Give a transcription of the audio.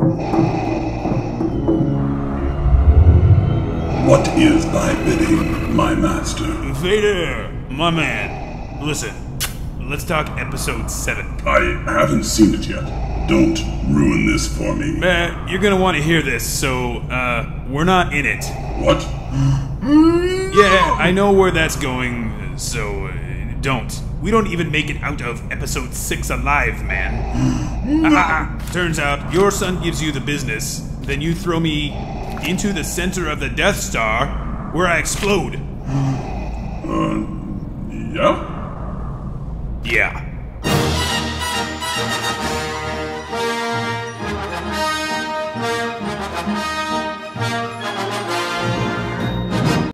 What is thy bidding, my master? Vader, my man. Listen, let's talk episode 7. I haven't seen it yet. Don't ruin this for me. You're gonna want to hear this, so, we're not in it. What? Yeah, I know where that's going, so, don't. We don't even make it out of episode 6 alive, man. Turns out, your son gives you the business, then you throw me into the center of the Death Star, where I explode. Yeah? Yeah.